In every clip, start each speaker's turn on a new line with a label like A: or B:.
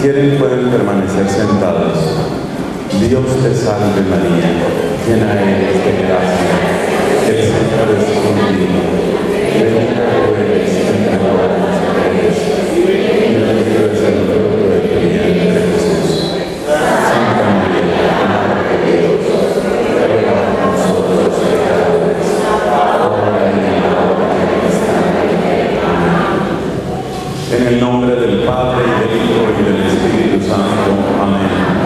A: quieren pueden permanecer sentados. Dios te salve María, llena eres de gracia, el Señor es contigo, bendita tú eres entre todas las mujeres, y bendito es el fruto de tu vientre Jesús. Santa María, Madre de Dios, ruega por nosotros pecadores, ahora y en la hora de nuestra muerte. Amén. En el nombre del Padre, y del Hijo, y del Espíritu Santo. Amén.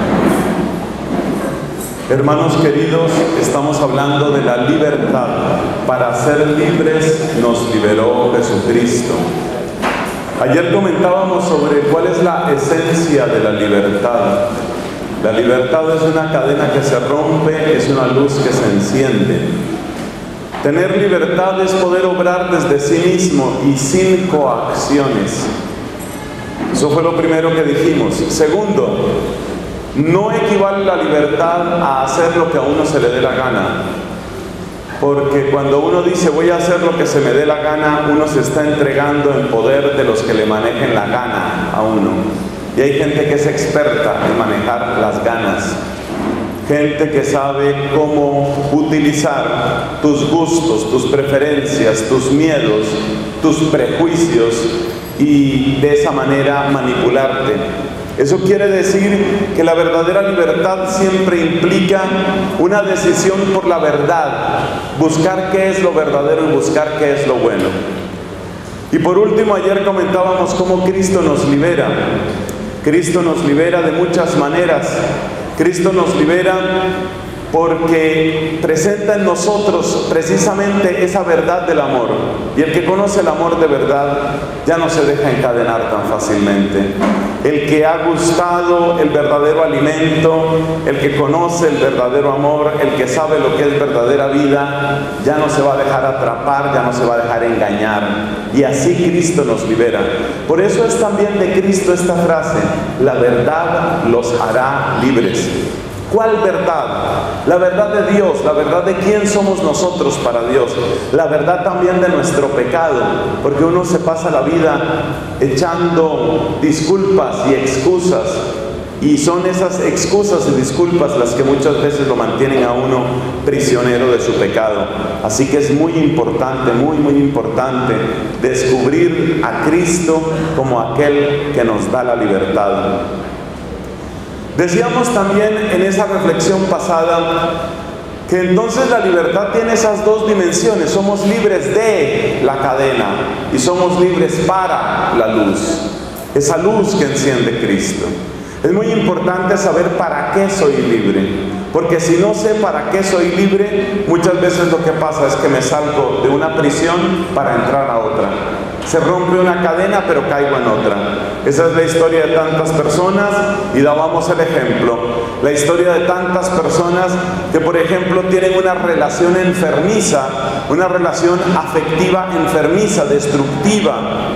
A: Hermanos queridos, estamos hablando de la libertad. Para ser libres nos liberó Jesucristo. Ayer comentábamos sobre cuál es la esencia de la libertad. La libertad es una cadena que se rompe, es una luz que se enciende. Tener libertad es poder obrar desde sí mismo y sin coacciones. Eso fue lo primero que dijimos. Segundo, no equivale la libertad a hacer lo que a uno se le dé la gana. Porque cuando uno dice voy a hacer lo que se me dé la gana, uno se está entregando en poder de los que le manejen la gana a uno. Y hay gente que es experta en manejar las ganas. Gente que sabe cómo utilizar tus gustos, tus preferencias, tus miedos, tus prejuicios y de esa manera manipularte. Eso quiere decir que la verdadera libertad siempre implica una decisión por la verdad, buscar qué es lo verdadero y buscar qué es lo bueno. Y por último, ayer comentábamos cómo Cristo nos libera. Cristo nos libera de muchas maneras. Cristo nos libera porque presenta en nosotros precisamente esa verdad del amor. Y el que conoce el amor de verdad ya no se deja encadenar tan fácilmente. El que ha gustado el verdadero alimento, el que conoce el verdadero amor, el que sabe lo que es verdadera vida, ya no se va a dejar atrapar, ya no se va a dejar engañar. Y así Cristo nos libera. Por eso es también de Cristo esta frase: la verdad los hará libres. ¿Cuál verdad? La verdad de Dios, la verdad de quién somos nosotros para Dios, la verdad también de nuestro pecado, porque uno se pasa la vida echando disculpas y excusas, y son esas excusas y disculpas las que muchas veces lo mantienen a uno prisionero de su pecado. Así que es muy importante, muy importante descubrir a Cristo como aquel que nos da la libertad. Decíamos también en esa reflexión pasada que entonces la libertad tiene esas dos dimensiones. Somos libres de la cadena y somos libres para la luz, esa luz que enciende Cristo. Es muy importante saber para qué soy libre, porque si no sé para qué soy libre, muchas veces lo que pasa es que me salgo de una prisión para entrar a otra. Se rompe una cadena, pero caigo en otra. Esa es la historia de tantas personas, y dábamos el ejemplo. La historia de tantas personas que, por ejemplo, tienen una relación enfermiza, una relación afectiva enfermiza, destructiva,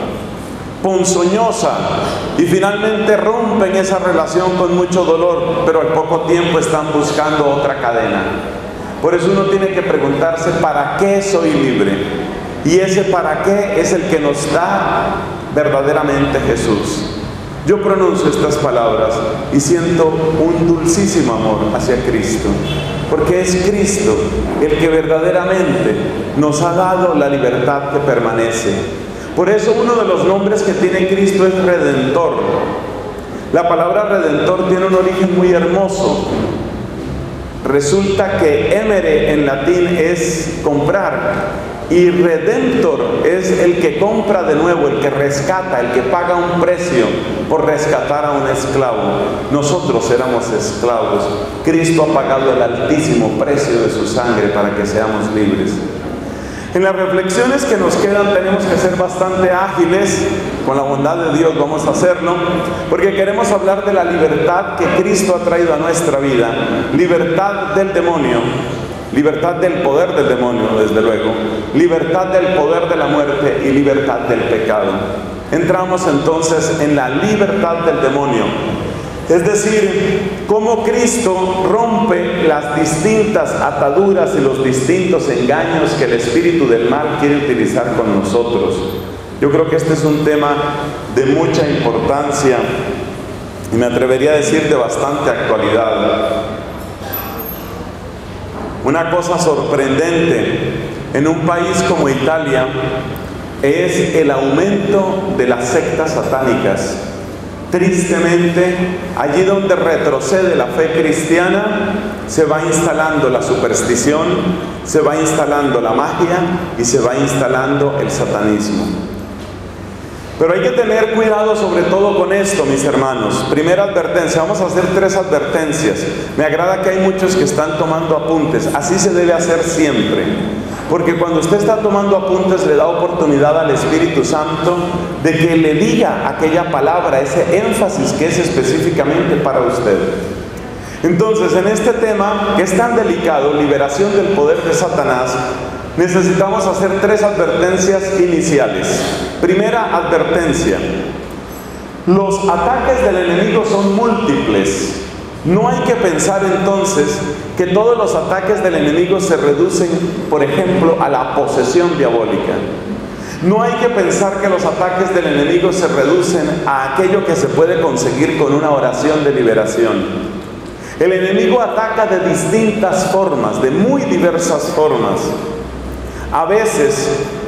A: ponzoñosa, y finalmente rompen esa relación con mucho dolor, pero al poco tiempo están buscando otra cadena. Por eso uno tiene que preguntarse: ¿para qué soy libre? Y ese para qué es el que nos da verdaderamente Jesús. Yo pronuncio estas palabras y siento un dulcísimo amor hacia Cristo, porque es Cristo el que verdaderamente nos ha dado la libertad que permanece. Por eso uno de los nombres que tiene Cristo es Redentor. La palabra Redentor tiene un origen muy hermoso. Resulta que emere en latín es comprar, y Redemptor es el que compra de nuevo, el que rescata, el que paga un precio por rescatar a un esclavo. Nosotros éramos esclavos. Cristo ha pagado el altísimo precio de su sangre para que seamos libres. En las reflexiones que nos quedan tenemos que ser bastante ágiles. Con la bondad de Dios vamos a hacerlo, porque queremos hablar de la libertad que Cristo ha traído a nuestra vida. Libertad del demonio, libertad del poder del demonio, desde luego, libertad del poder de la muerte y libertad del pecado. Entramos entonces en la libertad del demonio. Es decir, cómo Cristo rompe las distintas ataduras y los distintos engaños que el espíritu del mal quiere utilizar con nosotros. Yo creo que este es un tema de mucha importancia y me atrevería a decir de bastante actualidad. Una cosa sorprendente en un país como Italia es el aumento de las sectas satánicas. Tristemente, allí donde retrocede la fe cristiana, se va instalando la superstición, se va instalando la magia y se va instalando el satanismo. Pero hay que tener cuidado sobre todo con esto, mis hermanos. Primera advertencia, vamos a hacer 3 advertencias. Me agrada que hay muchos que están tomando apuntes, así se debe hacer siempre. Porque cuando usted está tomando apuntes le da oportunidad al Espíritu Santo de que le diga aquella palabra, ese énfasis que es específicamente para usted. Entonces, en este tema que es tan delicado, liberación del poder de Satanás, necesitamos hacer 3 advertencias iniciales. Primera advertencia: los ataques del enemigo son múltiples. No hay que pensar entonces que todos los ataques del enemigo se reducen, por ejemplo, a la posesión diabólica. No hay que pensar que los ataques del enemigo se reducen a aquello que se puede conseguir con una oración de liberación. El enemigo ataca de distintas formas, de muy diversas formas. A veces,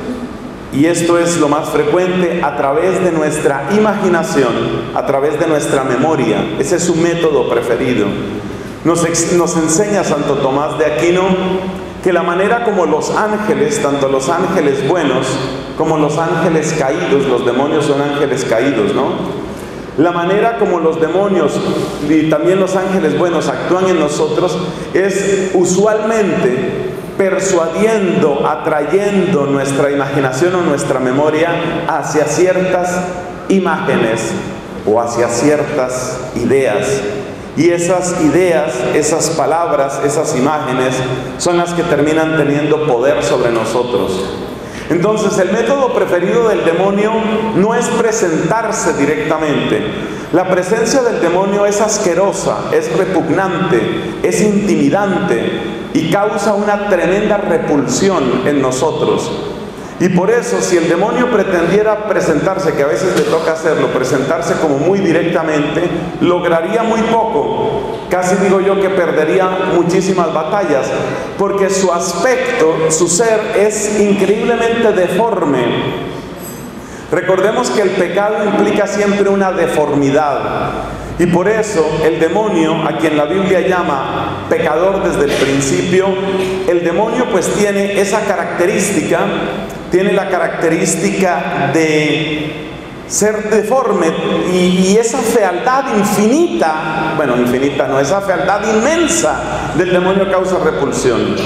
A: y esto es lo más frecuente, a través de nuestra imaginación, a través de nuestra memoria. Ese es su método preferido. Nos enseña Santo Tomás de Aquino que la manera como los ángeles, tanto los ángeles buenos como los ángeles caídos, los demonios son ángeles caídos, ¿no? La manera como los demonios y también los ángeles buenos actúan en nosotros es usualmente persuadiendo, atrayendo nuestra imaginación o nuestra memoria hacia ciertas imágenes o hacia ciertas ideas. Y esas ideas, esas palabras, esas imágenes son las que terminan teniendo poder sobre nosotros. Entonces, el método preferido del demonio no es presentarse directamente. La presencia del demonio es asquerosa, es repugnante, es intimidante y causa una tremenda repulsión en nosotros. Y por eso, si el demonio pretendiera presentarse, que a veces le toca hacerlo, presentarse como muy directamente, lograría muy poco. Casi digo yo que perdería muchísimas batallas, porque su aspecto, su ser es increíblemente deforme. Recordemos que el pecado implica siempre una deformidad. Y por eso el demonio, a quien la Biblia llama pecador desde el principio, el demonio pues tiene esa característica, tiene la característica de ser deforme y esa fealdad infinita, bueno, infinita no, esa fealdad inmensa del demonio causa repulsión.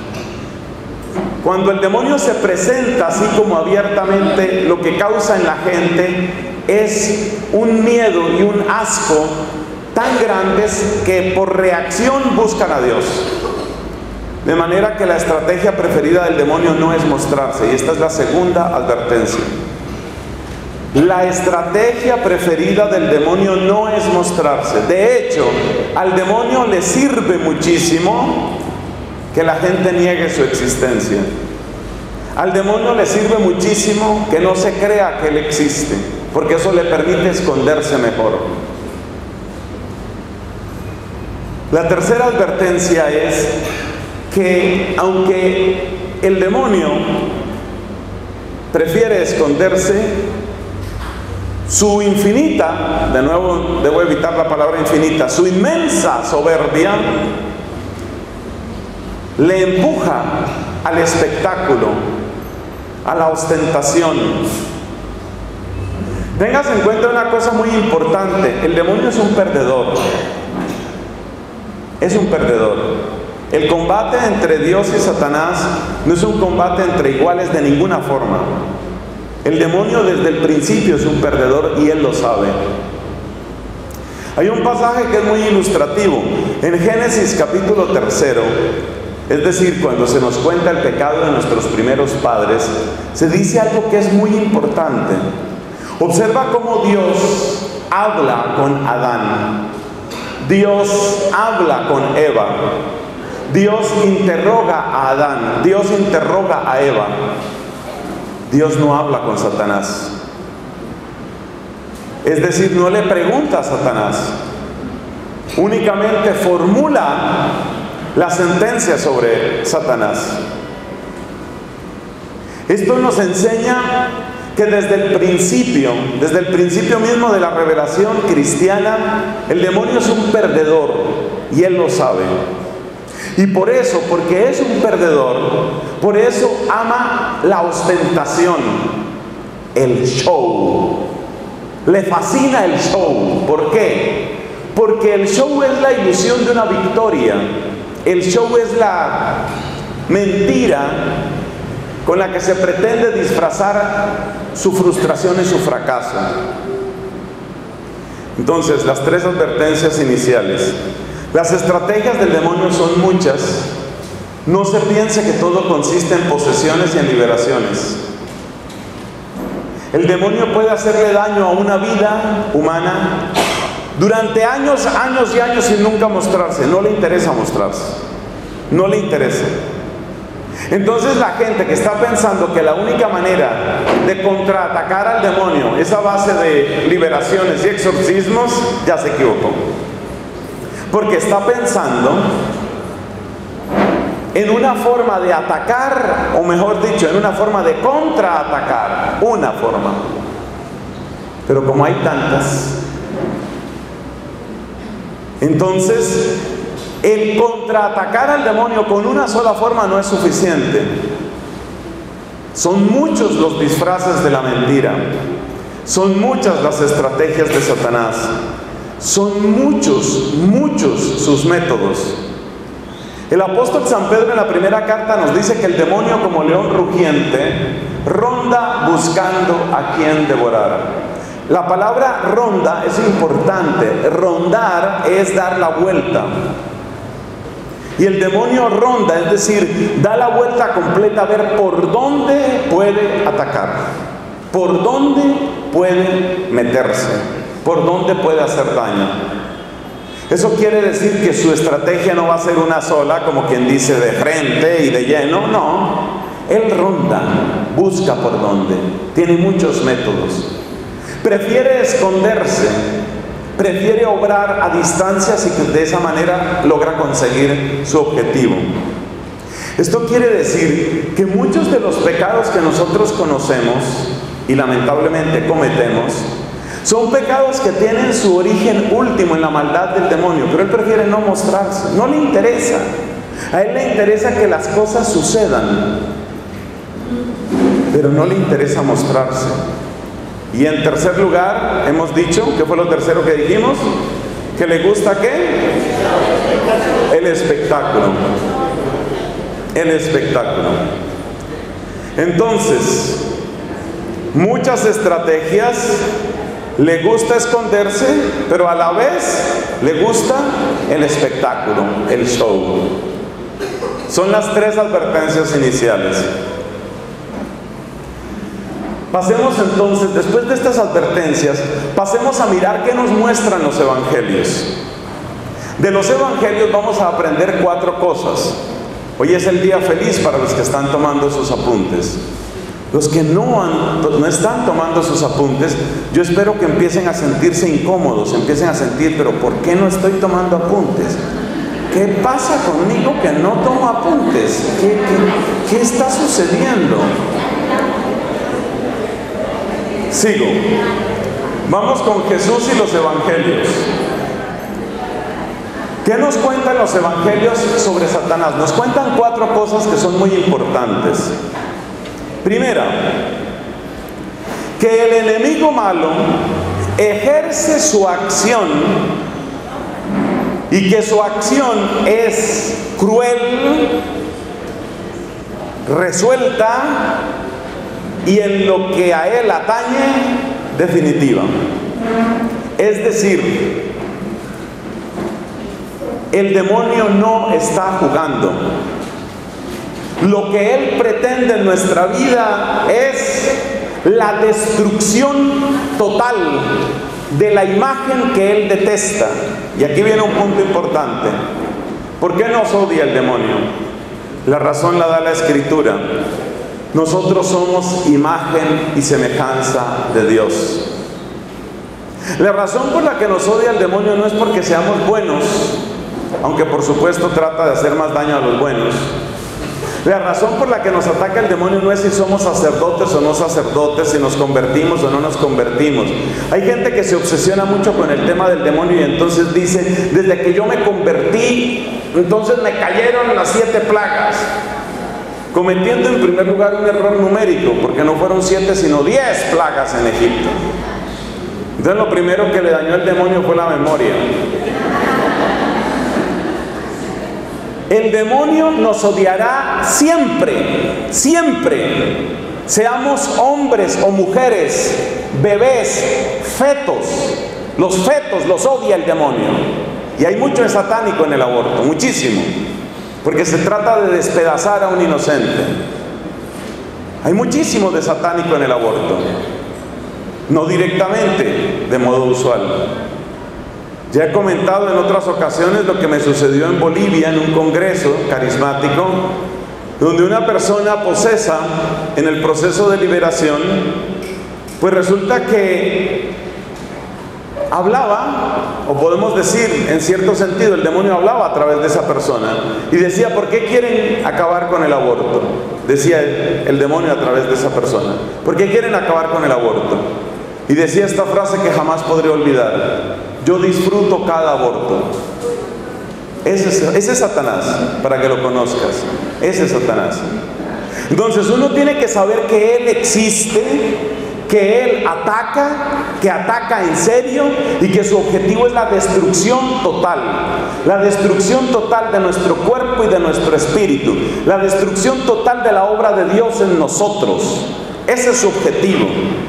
A: Cuando el demonio se presenta así como abiertamente, lo que causa en la gente es un miedo y un asco tan grandes que por reacción buscan a Dios. De manera que la estrategia preferida del demonio no es mostrarse, y esta es la segunda advertencia. La estrategia preferida del demonio no es mostrarse. De hecho, al demonio le sirve muchísimo que la gente niegue su existencia. Al demonio le sirve muchísimo que no se crea que él existe, porque eso le permite esconderse mejor. La tercera advertencia es que aunque el demonio prefiere esconderse, su infinita, de nuevo debo evitar la palabra infinita, su inmensa soberbia le empuja al espectáculo, a la ostentación. Tengas en cuenta una cosa muy importante: el demonio es un perdedor. Es un perdedor. El combate entre Dios y Satanás no es un combate entre iguales de ninguna forma. El demonio desde el principio es un perdedor y él lo sabe. Hay un pasaje que es muy ilustrativo. En Génesis capítulo 3, es decir, cuando se nos cuenta el pecado de nuestros primeros padres, se dice algo que es muy importante. Observa cómo Dios habla con Adán. Dios habla con Eva. Dios interroga a Adán. Dios interroga a Eva. Dios no habla con Satanás. Es decir, no le pregunta a Satanás, únicamente formula la sentencia sobre Satanás. Esto nos enseña que desde el principio mismo de la revelación cristiana, el demonio es un perdedor y él lo sabe. Y por eso, porque es un perdedor, por eso ama la ostentación, el show. Le fascina el show. ¿Por qué? Porque el show es la ilusión de una victoria. El show es la mentira con la que se pretende disfrazar su frustración y su fracaso. Entonces, las tres advertencias iniciales. Las estrategias del demonio son muchas. No se piense que todo consiste en posesiones y en liberaciones. El demonio puede hacerle daño a una vida humana durante años y años sin nunca mostrarse. No le interesa mostrarse. No le interesa. Entonces la gente que está pensando que la única manera de contraatacar al demonio es a base de liberaciones y exorcismos, ya se equivocó. Porque está pensando en una forma de atacar, o mejor dicho, en una forma de contraatacar, una forma. Pero como hay tantas, entonces el contraatacar al demonio con una sola forma no es suficiente. Son muchos los disfraces de la mentira. Son muchas las estrategias de Satanás. Son muchos sus métodos. El apóstol San Pedro en la primera carta nos dice que el demonio, como león rugiente, ronda buscando a quien devorar. La palabra ronda es importante. Rondar es dar la vuelta. Y el demonio ronda, es decir, da la vuelta completa a ver por dónde puede atacar, por dónde puede meterse, por dónde puede hacer daño. Eso quiere decir que su estrategia no va a ser una sola, como quien dice, de frente y de lleno. No, él ronda, busca por dónde, tiene muchos métodos. Prefiere esconderse, prefiere obrar a distancias y que de esa manera logra conseguir su objetivo. Esto quiere decir que muchos de los pecados que nosotros conocemos y lamentablemente cometemos son pecados que tienen su origen último en la maldad del demonio, pero él prefiere no mostrarse, no le interesa. A él le interesa que las cosas sucedan, pero no le interesa mostrarse. Y en tercer lugar, hemos dicho, ¿qué fue lo tercero que dijimos? ¿Que le gusta qué? El espectáculo. El espectáculo. Entonces, muchas estrategias, le gusta esconderse, pero a la vez le gusta el espectáculo, el show. Son las tres advertencias iniciales. Pasemos entonces, después de estas advertencias, pasemos a mirar qué nos muestran los evangelios. De los evangelios vamos a aprender 4 cosas. Hoy es el día feliz para los que están tomando sus apuntes. Los que no están tomando sus apuntes, yo espero que empiecen a sentirse incómodos, empiecen a sentir, pero ¿por qué no estoy tomando apuntes? ¿Qué pasa conmigo que no tomo apuntes? ¿Qué está sucediendo? Sigo. Vamos con Jesús y los evangelios. ¿Qué nos cuentan los evangelios sobre Satanás? Nos cuentan 4 cosas que son muy importantes. Primera, que el enemigo malo ejerce su acción y que su acción es cruel, resuelta y en lo que a él atañe, definitiva. Es decir, el demonio no está jugando. Lo que él pretende en nuestra vida es la destrucción total de la imagen que él detesta. Y aquí viene un punto importante. ¿Por qué nos odia el demonio? La razón la da la Escritura. Nosotros somos imagen y semejanza de Dios. La razón por la que nos odia el demonio no es porque seamos buenos, aunque por supuesto trata de hacer más daño a los buenos. La razón por la que nos ataca el demonio no es si somos sacerdotes o no sacerdotes, si nos convertimos o no nos convertimos. Hay gente que se obsesiona mucho con el tema del demonio y entonces dice, desde que yo me convertí, entonces me cayeron las 7 plagas. Cometiendo en primer lugar un error numérico, porque no fueron 7 sino 10 plagas en Egipto. Entonces lo primero que le dañó el demonio fue la memoria. El demonio nos odiará siempre, siempre. Seamos hombres o mujeres, bebés, fetos. Los fetos los odia el demonio. Y hay mucho de satánico en el aborto, muchísimo. Porque se trata de despedazar a un inocente. Hay muchísimo de satánico en el aborto. No directamente, de modo usual. Ya he comentado en otras ocasiones lo que me sucedió en Bolivia en un congreso carismático, donde una persona posesa en el proceso de liberación, pues resulta que hablaba, o podemos decir en cierto sentido, el demonio hablaba a través de esa persona y decía, ¿por qué quieren acabar con el aborto? Decía el demonio a través de esa persona, ¿por qué quieren acabar con el aborto? Y decía esta frase que jamás podré olvidar: yo disfruto cada aborto. Ese es Satanás, para que lo conozcas. Ese es Satanás. Entonces uno tiene que saber que él existe, que él ataca, que ataca en serio y que su objetivo es la destrucción total. La destrucción total de nuestro cuerpo y de nuestro espíritu. La destrucción total de la obra de Dios en nosotros. Ese es su objetivo.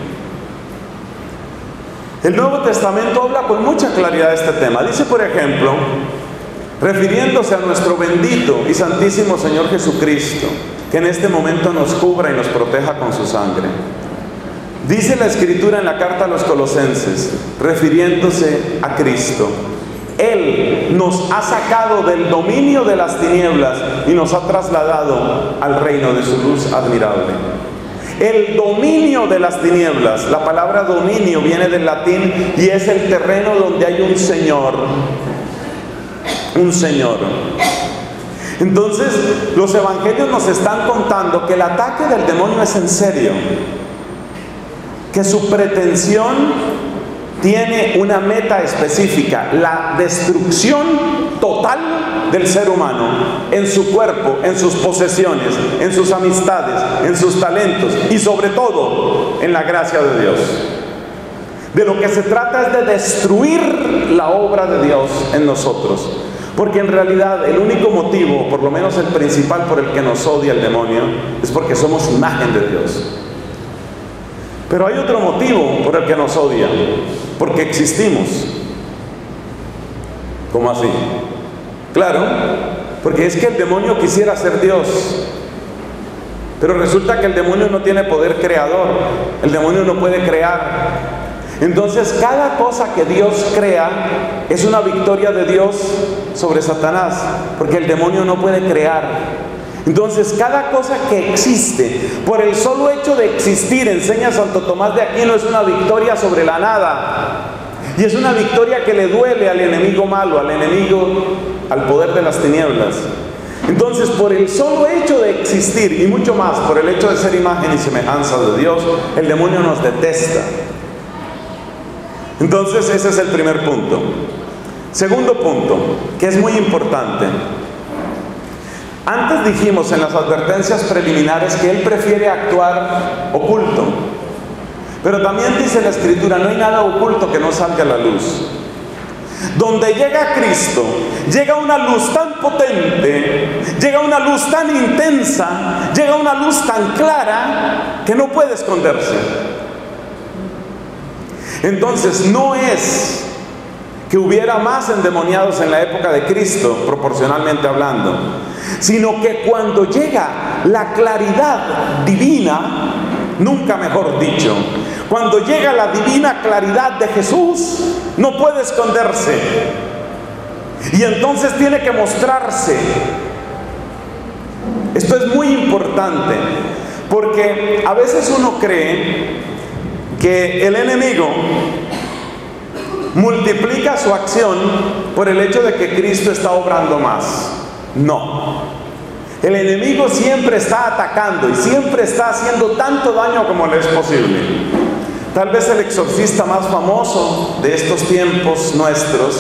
A: El Nuevo Testamento habla con mucha claridad de este tema. Dice, por ejemplo, refiriéndose a nuestro bendito y santísimo Señor Jesucristo, que en este momento nos cubra y nos proteja con su sangre. Dice la Escritura en la carta a los Colosenses, refiriéndose a Cristo: Él nos ha sacado del dominio de las tinieblas y nos ha trasladado al reino de su luz admirable. El dominio de las tinieblas, la palabra dominio viene del latín y es el terreno donde hay un señor. Un señor. Entonces, los evangelios nos están contando que el ataque del demonio es en serio, que su pretensión tiene una meta específica: la destrucción total del ser humano, en su cuerpo, en sus posesiones, en sus amistades, en sus talentos y sobre todo en la gracia de Dios. De lo que se trata es de destruir la obra de Dios en nosotros, porque en realidad el único motivo, por lo menos el principal por el que nos odia el demonio, es porque somos imagen de Dios. Pero hay otro motivo por el que nos odia: porque existimos. ¿Cómo así? Claro, porque es que el demonio quisiera ser Dios, pero resulta que el demonio no tiene poder creador. El demonio no puede crear. Entonces cada cosa que Dios crea es una victoria de Dios sobre Satanás, porque el demonio no puede crear. Entonces cada cosa que existe, por el solo hecho de existir, enseña Santo Tomás de Aquino, es una victoria sobre la nada. Y es una victoria que le duele al enemigo malo, al enemigo, al poder de las tinieblas. Entonces, por el solo hecho de existir, y mucho más, por el hecho de ser imagen y semejanza de Dios, el demonio nos detesta. Entonces, ese es el primer punto. Segundo punto, que es muy importante. Antes dijimos en las advertencias preliminares que él prefiere actuar oculto. Pero también dice la Escritura, no hay nada oculto que no salga a la luz. Donde llega Cristo, llega una luz tan potente, llega una luz tan intensa, llega una luz tan clara que no puede esconderse. Entonces no es que hubiera más endemoniados en la época de Cristo, proporcionalmente hablando, sino que cuando llega la claridad divina, nunca mejor dicho, cuando llega la divina claridad de Jesús, no puede esconderse. Y entonces tiene que mostrarse. Esto es muy importante, porque a veces uno cree que el enemigo multiplica su acción por el hecho de que Cristo está obrando más. No. El enemigo siempre está atacando y siempre está haciendo tanto daño como le es posible. Tal vez el exorcista más famoso de estos tiempos nuestros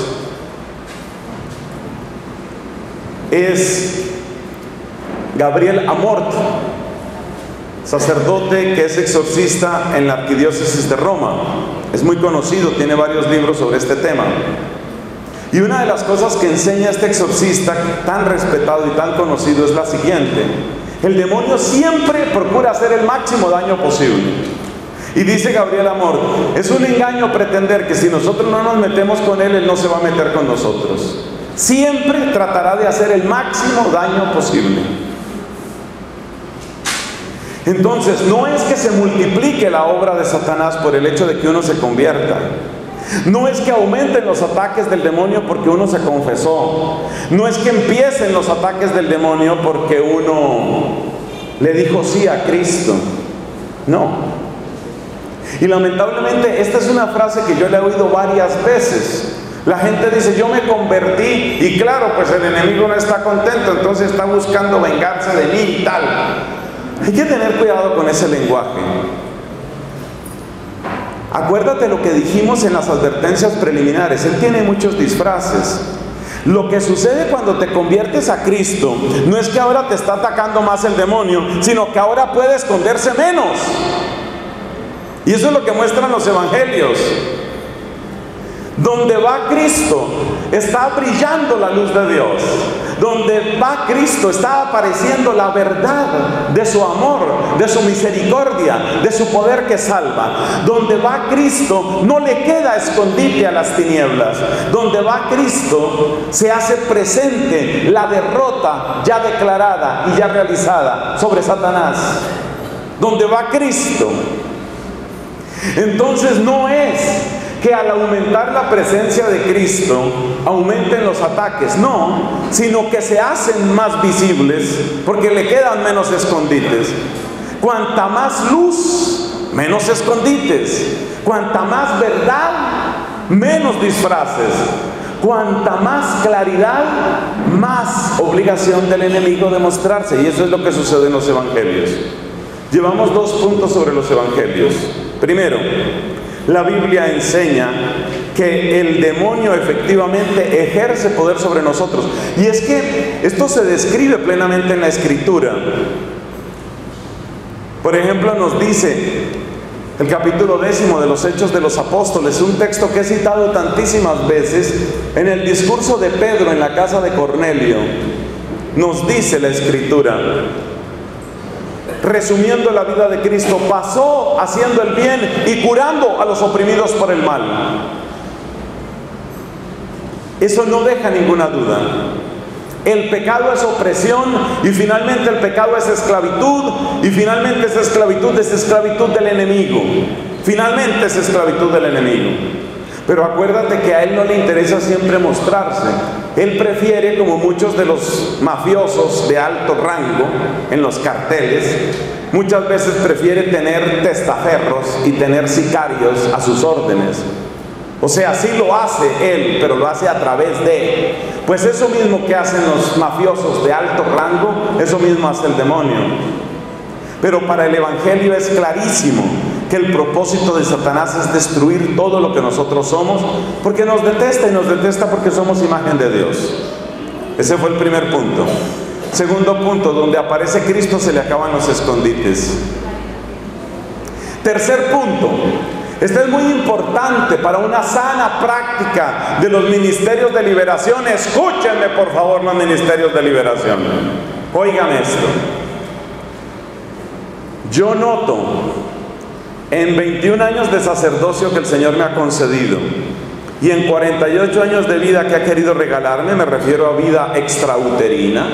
A: es Gabriel Amort, sacerdote que es exorcista en la arquidiócesis de Roma. Es muy conocido, tiene varios libros sobre este tema. Y una de las cosas que enseña este exorcista tan respetado y tan conocido es la siguiente: el demonio siempre procura hacer el máximo daño posible. Y dice Gabriel Amort, es un engaño pretender que si nosotros no nos metemos con él, él no se va a meter con nosotros. Siempre tratará de hacer el máximo daño posible. Entonces, no es que se multiplique la obra de Satanás por el hecho de que uno se convierta. No es que aumenten los ataques del demonio porque uno se confesó. No es que empiecen los ataques del demonio porque uno le dijo sí a Cristo. No. Y lamentablemente esta es una frase que yo le he oído varias veces. La gente dice, yo me convertí, y claro, pues el enemigo no está contento, entonces está buscando vengarse de mí y tal. Hay que tener cuidado con ese lenguaje. Acuérdate lo que dijimos en las advertencias preliminares. Él tiene muchos disfraces. Lo que sucede cuando te conviertes a Cristo no es que ahora te está atacando más el demonio, sino que ahora puede esconderse menos. Y eso es lo que muestran los evangelios. Donde va Cristo, está brillando la luz de Dios. Donde va Cristo, está apareciendo la verdad de su amor, de su misericordia, de su poder que salva. Donde va Cristo, no le queda escondite a las tinieblas. Donde va Cristo, se hace presente la derrota ya declarada y ya realizada sobre Satanás. Donde va Cristo. Entonces no es que al aumentar la presencia de Cristo aumenten los ataques, no, sino que se hacen más visibles porque le quedan menos escondites. Cuanta más luz, menos escondites. Cuanta más verdad, menos disfraces. Cuanta más claridad, más obligación del enemigo de mostrarse. Y eso es lo que sucede en los evangelios. Llevamos 2 puntos sobre los evangelios. Primero, la Biblia enseña que el demonio efectivamente ejerce poder sobre nosotros. Y es que esto se describe plenamente en la Escritura. Por ejemplo, nos dice el capítulo 10 de los Hechos de los Apóstoles, un texto que he citado tantísimas veces, en el discurso de Pedro en la casa de Cornelio. Nos dice la Escritura, resumiendo la vida de Cristo, pasó haciendo el bien y curando a los oprimidos por el mal. Eso no deja ninguna duda. El pecado es opresión y finalmente el pecado es esclavitud y finalmente esa esclavitud es esclavitud del enemigo. Finalmente es esclavitud del enemigo. Pero acuérdate que a él no le interesa siempre mostrarse. Él prefiere, como muchos de los mafiosos de alto rango en los carteles, muchas veces prefiere tener testaferros y tener sicarios a sus órdenes. O sea, sí lo hace él, pero lo hace a través de él. Pues eso mismo que hacen los mafiosos de alto rango, eso mismo hace el demonio. Pero para el evangelio es clarísimo que el propósito de Satanás es destruir todo lo que nosotros somos, porque nos detesta, y nos detesta porque somos imagen de Dios. Ese fue el primer punto. Segundo punto, donde aparece Cristo se le acaban los escondites. Tercer punto, este es muy importante para una sana práctica de los ministerios de liberación. Escúchenme por favor los ministerios de liberación. Oigan esto. Yo noto en 21 años de sacerdocio que el Señor me ha concedido y en 48 años de vida que ha querido regalarme, me refiero a vida extrauterina.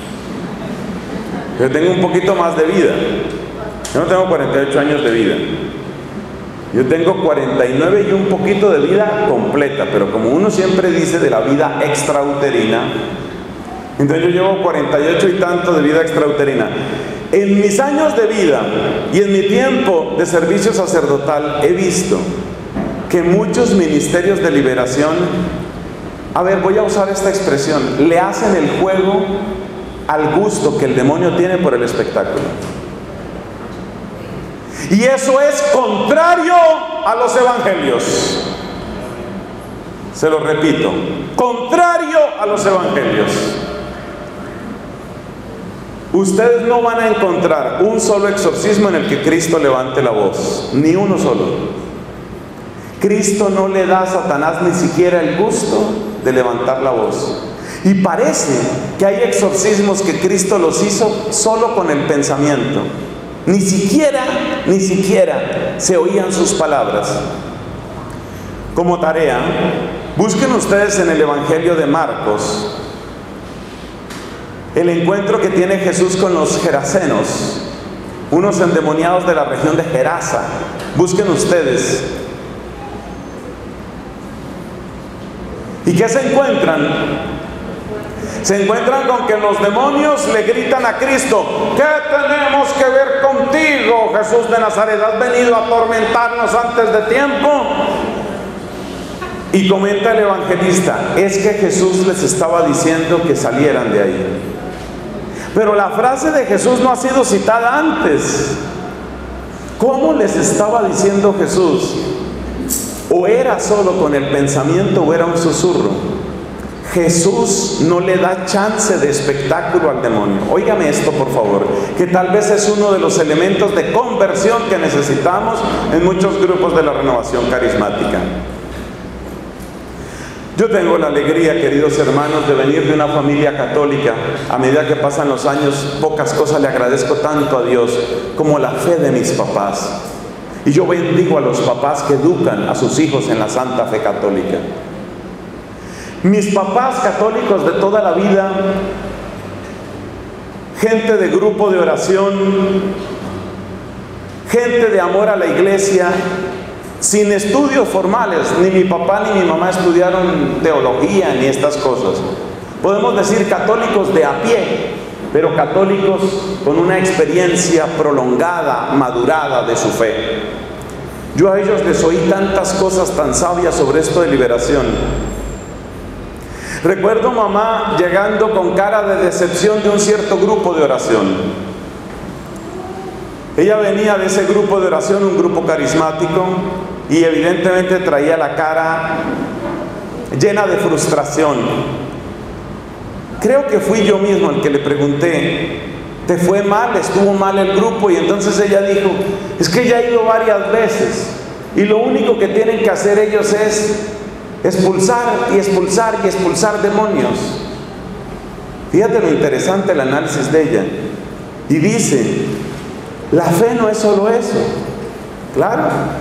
A: Yo tengo un poquito más de vida. Yo no tengo 48 años de vida. Yo tengo 49 y un poquito de vida completa, pero como uno siempre dice de la vida extrauterina, entonces yo llevo 48 y tanto de vida extrauterina. En mis años de vida y en mi tiempo de servicio sacerdotal he visto que muchos ministerios de liberación, a ver, voy a usar esta expresión, le hacen el juego al gusto que el demonio tiene por el espectáculo. Y eso es contrario a los evangelios. Se lo repito, contrario a los evangelios. Ustedes no van a encontrar un solo exorcismo en el que Cristo levante la voz, ni uno solo. Cristo no le da a Satanás ni siquiera el gusto de levantar la voz. Y parece que hay exorcismos que Cristo los hizo solo con el pensamiento. Ni siquiera se oían sus palabras. Como tarea, busquen ustedes en el Evangelio de Marcos el encuentro que tiene Jesús con los gerasenos, unos endemoniados de la región de Gerasa. Busquen ustedes. ¿Y qué se encuentran? Se encuentran con que los demonios le gritan a Cristo: ¿qué tenemos que ver contigo, Jesús de Nazaret? ¿Has venido a atormentarnos antes de tiempo? Y comenta el evangelista, es que Jesús les estaba diciendo que salieran de ahí. Pero la frase de Jesús no ha sido citada antes. ¿Cómo les estaba diciendo Jesús? O era solo con el pensamiento o era un susurro. Jesús no le da chance de espectáculo al demonio. Óigame esto, por favor, que tal vez es uno de los elementos de conversión que necesitamos en muchos grupos de la renovación carismática. Yo tengo la alegría, queridos hermanos, de venir de una familia católica. A medida que pasan los años, pocas cosas le agradezco tanto a Dios como la fe de mis papás. Y yo bendigo a los papás que educan a sus hijos en la santa fe católica. Mis papás católicos de toda la vida, gente de grupo de oración, gente de amor a la iglesia, sin estudios formales. Ni mi papá ni mi mamá estudiaron teología ni estas cosas. Podemos decir católicos de a pie, pero católicos con una experiencia prolongada, madurada de su fe. Yo a ellos les oí tantas cosas tan sabias sobre esto de liberación. Recuerdo mamá llegando con cara de decepción de un cierto grupo de oración. Ella venía de ese grupo de oración, un grupo carismático, y evidentemente traía la cara llena de frustración. Creo que fui yo mismo el que le pregunté: ¿te fue mal? ¿Estuvo mal el grupo? Y entonces ella dijo: es que ya he ido varias veces y lo único que tienen que hacer ellos es expulsar y expulsar y expulsar demonios. Fíjate lo interesante el análisis de ella. Y dice: la fe no es solo eso. Claro,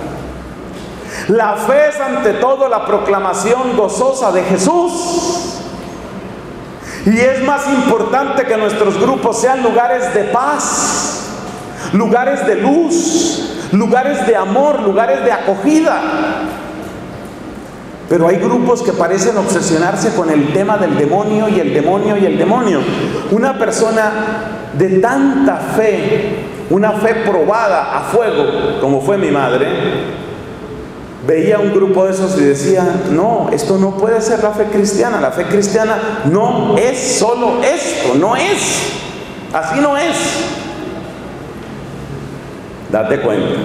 A: la fe es ante todo la proclamación gozosa de Jesús. Y es más importante que nuestros grupos sean lugares de paz, lugares de luz, lugares de amor, lugares de acogida. Pero hay grupos que parecen obsesionarse con el tema del demonio y el demonio y el demonio. Una persona de tanta fe, una fe probada a fuego, como fue mi madre, veía un grupo de esos y decía: no, esto no puede ser la fe cristiana. La fe cristiana no es solo esto, no es, así no es. Date cuenta.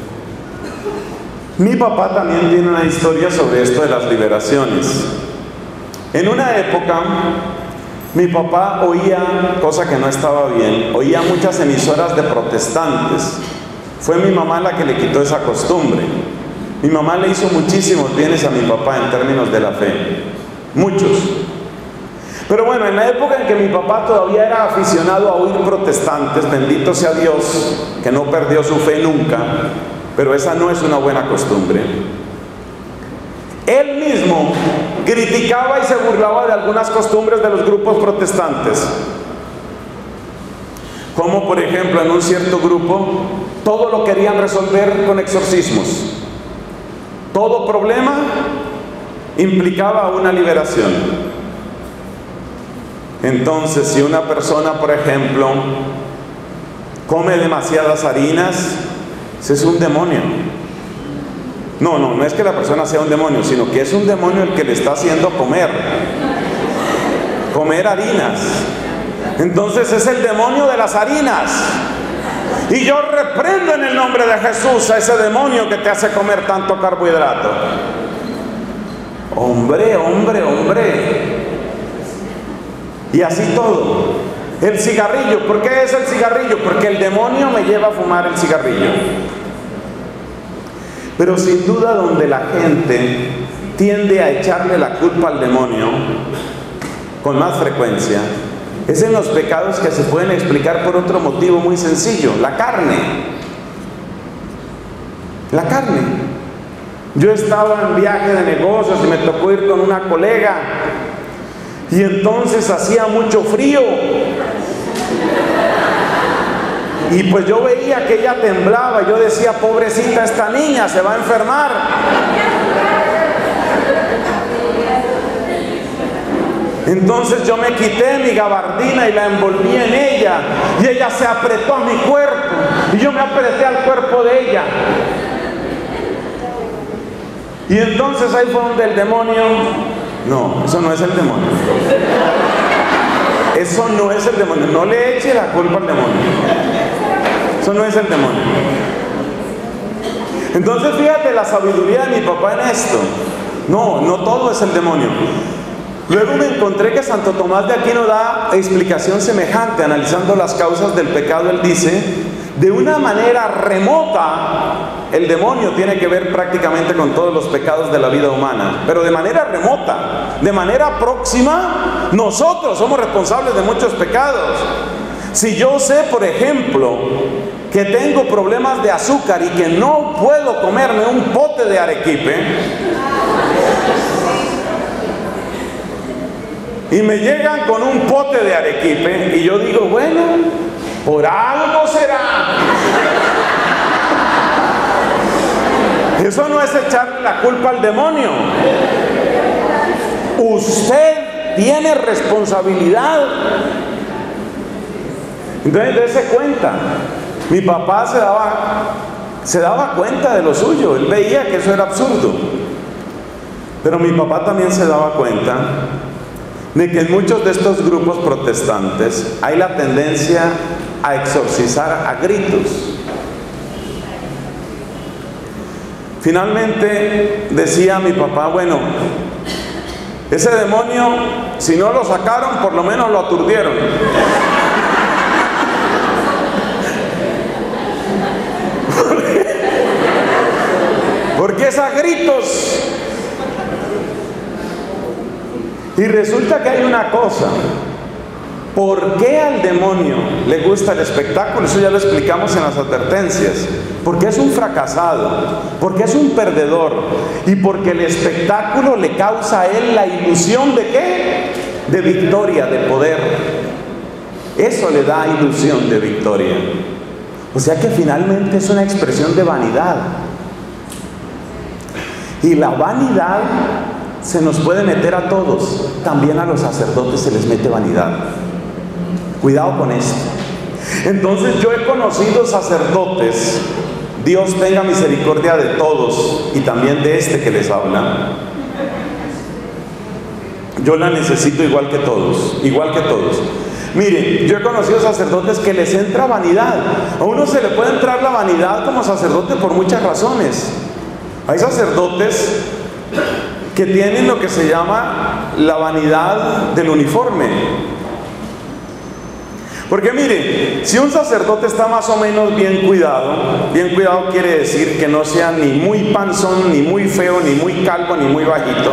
A: Mi papá también tiene una historia sobre esto de las liberaciones. En una época, mi papá oía, cosa que no estaba bien, oía muchas emisoras de protestantes. Fue mi mamá la que le quitó esa costumbre. Mi mamá le hizo muchísimos bienes a mi papá en términos de la fe, muchos. Pero bueno, en la época en que mi papá todavía era aficionado a oír protestantes, bendito sea Dios, que no perdió su fe nunca, pero esa no es una buena costumbre. Él mismo criticaba y se burlaba de algunas costumbres de los grupos protestantes. Como por ejemplo, en un cierto grupo, todo lo querían resolver con exorcismos. Todo problema implicaba una liberación. Entonces, si una persona, por ejemplo, come demasiadas harinas, ese es un demonio. No es que la persona sea un demonio, sino que es un demonio el que le está haciendo comer harinas. Entonces es el demonio de las harinas. Y yo reprendo en el nombre de Jesús a ese demonio que te hace comer tanto carbohidrato. Hombre. Y así todo. El cigarrillo, ¿por qué es el cigarrillo? Porque el demonio me lleva a fumar el cigarrillo. Pero sin duda donde la gente tiende a echarle la culpa al demonio con más frecuencia es en los pecados que se pueden explicar por otro motivo muy sencillo: la carne. La carne. Yo estaba en viaje de negocios y me tocó ir con una colega, y entonces hacía mucho frío, y pues yo veía que ella temblaba. Yo decía, pobrecita esta niña, se va a enfermar. Entonces yo me quité mi gabardina y la envolví en ella, y ella se apretó a mi cuerpo y yo me apreté al cuerpo de ella. Y entonces ahí fue donde el demonio... No, eso no es el demonio. Eso no es el demonio. No le eche la culpa al demonio. Eso no es el demonio. Entonces fíjate la sabiduría de mi papá en esto. No todo es el demonio. Luego me encontré que Santo Tomás de Aquino da explicación semejante, analizando las causas del pecado. Él dice, de una manera remota, el demonio tiene que ver prácticamente con todos los pecados de la vida humana, pero de manera remota. De manera próxima, nosotros somos responsables de muchos pecados. Si yo sé, por ejemplo, que tengo problemas de azúcar y que no puedo comerme un pote de arequipe, y me llegan con un pote de arequipe, y yo digo, bueno, por algo será. Eso no es echarle la culpa al demonio. Usted tiene responsabilidad. Entonces, dése cuenta. Mi papá se daba cuenta de lo suyo. Él veía que eso era absurdo. Pero mi papá también se daba cuenta de que en muchos de estos grupos protestantes hay la tendencia a exorcizar a gritos. Finalmente decía mi papá, bueno, ese demonio, si no lo sacaron, por lo menos lo aturdieron. Porque es a gritos. Y resulta que hay una cosa. ¿Por qué al demonio le gusta el espectáculo? Eso ya lo explicamos en las advertencias. Porque es un fracasado, porque es un perdedor, y porque el espectáculo le causa a él la ilusión de ¿qué? De victoria, de poder. Eso le da ilusión de victoria. O sea que finalmente es una expresión de vanidad. Y la vanidad se nos puede meter a todos. También a los sacerdotes se les mete vanidad. Cuidado con esto. Entonces yo he conocido sacerdotes, Dios tenga misericordia de todos y también de este que les habla. Yo la necesito igual que todos, Miren, yo he conocido sacerdotes que les entra vanidad. A uno se le puede entrar la vanidad como sacerdote por muchas razones. Hay sacerdotes que tienen lo que se llama la vanidad del uniforme. Porque mire, si un sacerdote está más o menos bien cuidado quiere decir que no sea ni muy panzón, ni muy feo, ni muy calvo, ni muy bajito.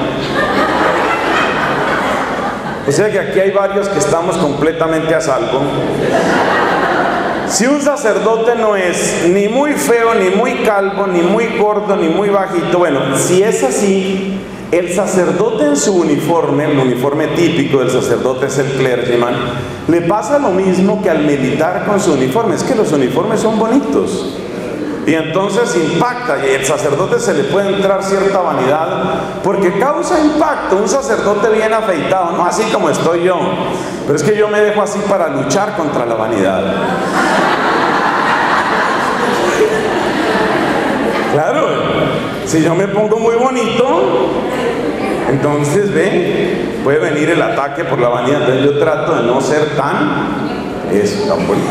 A: O sea que aquí hay varios que estamos completamente a salvo. Si un sacerdote no es ni muy feo, ni muy calvo, ni muy gordo, ni muy bajito, bueno, si es así, el sacerdote en su uniforme, el uniforme típico del sacerdote es el clergyman, le pasa lo mismo que al militar con su uniforme. Es que los uniformes son bonitos y entonces impacta, y al sacerdote se le puede entrar cierta vanidad porque causa impacto. Un sacerdote bien afeitado, no así como estoy yo, pero es que yo me dejo así para luchar contra la vanidad. Claro. Si yo me pongo muy bonito, entonces puede venir el ataque por la vanidad. Entonces yo trato de no ser tan bonito.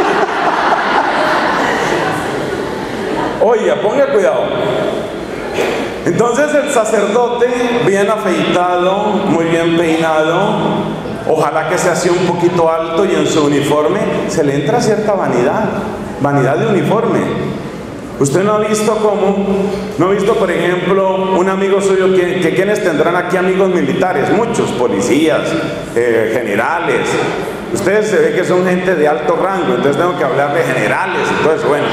A: Oiga, ponga cuidado. Entonces el sacerdote, bien afeitado, muy bien peinado, ojalá que se hacía un poquito alto, y en su uniforme se le entra cierta vanidad de uniforme. Usted no ha visto por ejemplo, un amigo suyo, que quienes tendrán aquí amigos militares, muchos, policías, generales. Ustedes se ve que son gente de alto rango, entonces tengo que hablar de generales y todo eso. Bueno,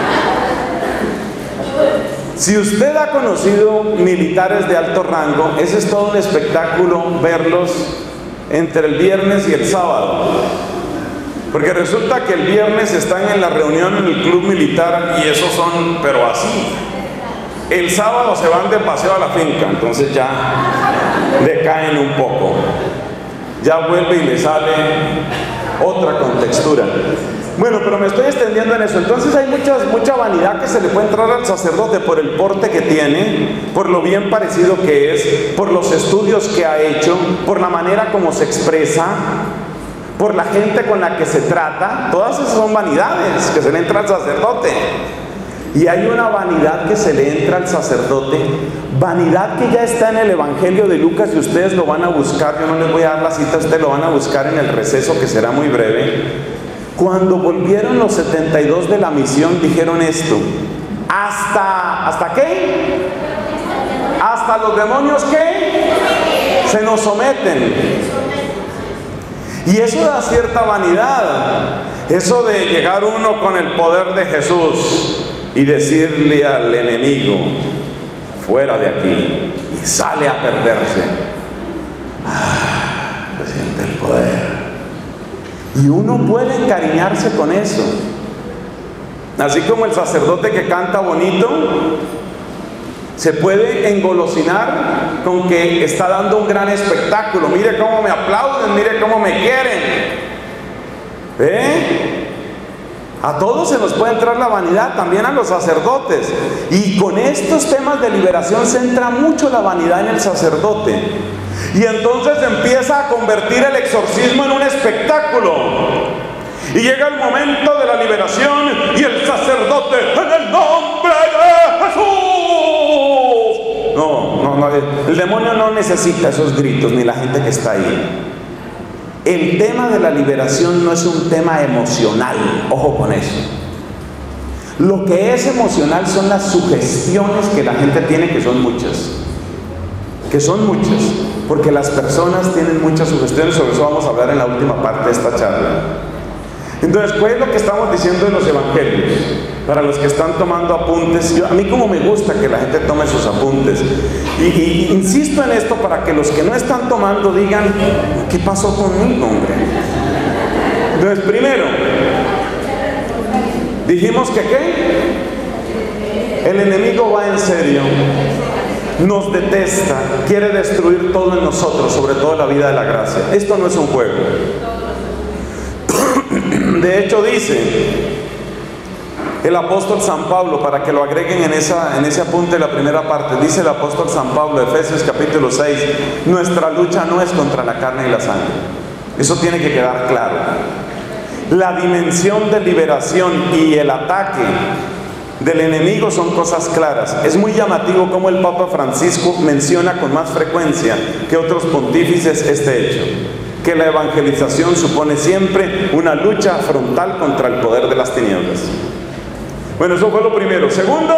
A: si usted ha conocido militares de alto rango, ese es todo un espectáculo verlos entre el viernes y el sábado. Porque resulta que el viernes están en la reunión en el club militar, y esos son, pero así. El sábado se van de paseo a la finca, entonces ya decaen un poco. Ya vuelve y le sale otra contextura. Bueno, pero me estoy extendiendo en eso. Entonces hay mucha vanidad que se le puede entrar al sacerdote por el porte que tiene, por lo bien parecido que es, por los estudios que ha hecho, por la manera como se expresa, por la gente con la que se trata. Todas esas son vanidades que se le entra al sacerdote. Y hay una vanidad que se le entra al sacerdote, vanidad que ya está en el Evangelio de Lucas, y ustedes lo van a buscar. Yo no les voy a dar la cita, ustedes lo van a buscar en el receso, que será muy breve. Cuando volvieron los 72 de la misión, dijeron esto: ¿hasta qué? Hasta los demonios, ¿qué? Se nos someten. Y eso da cierta vanidad, eso de llegar uno con el poder de Jesús y decirle al enemigo: fuera de aquí, y sale a perderse. Se siente el poder. Y uno puede encariñarse con eso. Así como el sacerdote que canta bonito se puede engolosinar con que está dando un gran espectáculo. Mire cómo me aplauden, mire cómo me quieren. A todos se nos puede entrar la vanidad, también a los sacerdotes. Y con estos temas de liberación se entra mucho la vanidad en el sacerdote. Y entonces empieza a convertir el exorcismo en un espectáculo. Y llega el momento de la liberación, y el sacerdote: en el nombre de Jesús. No, el demonio no necesita esos gritos, ni la gente que está ahí. El tema de la liberación no es un tema emocional, ojo con eso. Lo que es emocional son las sugestiones que la gente tiene, que son muchas. Porque las personas tienen muchas sugestiones. Sobre eso vamos a hablar en la última parte de esta charla. Entonces, ¿cuál es lo que estamos diciendo en los evangelios? Para los que están tomando apuntes, a mí como me gusta que la gente tome sus apuntes, y insisto en esto para que los que no están tomando digan: ¿qué pasó conmigo, hombre? Entonces, primero, dijimos que el enemigo va en serio, nos detesta, quiere destruir todo en nosotros, sobre todo la vida de la gracia. Esto no es un juego. De hecho, dice el apóstol San Pablo, para que lo agreguen en ese apunte de la primera parte, dice el apóstol San Pablo, Efesios capítulo 6: nuestra lucha no es contra la carne y la sangre. Eso tiene que quedar claro. La dimensión de liberación y el ataque del enemigo son cosas claras. Es muy llamativo cómo el Papa Francisco menciona con más frecuencia que otros pontífices este hecho, que la evangelización supone siempre una lucha frontal contra el poder de las tinieblas. Bueno, eso fue lo primero. Segundo,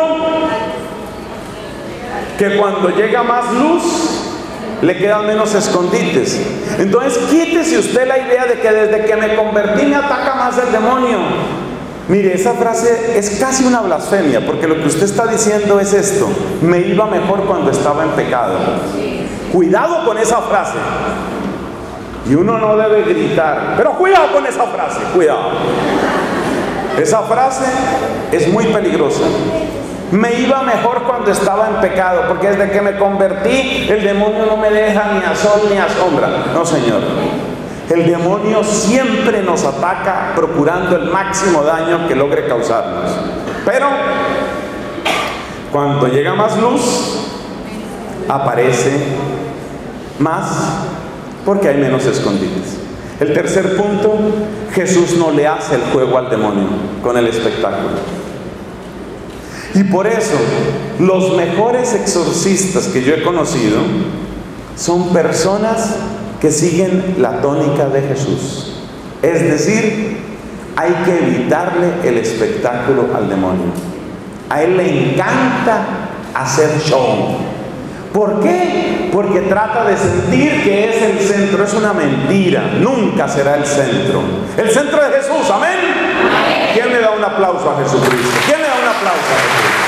A: que cuando llega más luz, le quedan menos escondites. Entonces, quítese usted la idea de que desde que me convertí me ataca más el demonio. Mire, esa frase es casi una blasfemia, porque lo que usted está diciendo es esto: me iba mejor cuando estaba en pecado. Cuidado con esa frase. Y uno no debe gritar, pero cuidado con esa frase, cuidado. Esa frase es muy peligrosa. Me iba mejor cuando estaba en pecado, porque desde que me convertí el demonio no me deja ni a sol ni a sombra. No, señor. El demonio siempre nos ataca procurando el máximo daño que logre causarnos. Pero Cuando llega más luz, aparece más, porque hay menos escondites. El tercer punto, Jesús no le hace el juego al demonio con el espectáculo. Y por eso, los mejores exorcistas que yo he conocido son personas que siguen la tónica de Jesús. Es decir, hay que evitarle el espectáculo al demonio. A él le encanta hacer show. ¿Por qué? Porque trata de sentir que es el centro. Es una mentira. Nunca será el centro. El centro de Jesús. ¿Amén? ¿Amén? ¿Quién le da un aplauso a Jesucristo? ¿Quién le da un aplauso a